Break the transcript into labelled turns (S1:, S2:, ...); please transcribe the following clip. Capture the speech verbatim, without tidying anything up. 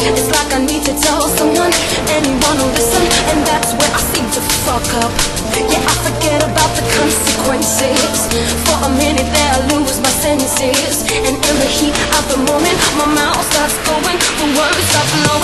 S1: It's like I need to tell someone, anyone will listen, and that's where I seem to fuck up. Yeah, I forget about the consequences. For a minute there I lose my senses, and in the heat of the moment my mouth starts going, the words start flowing.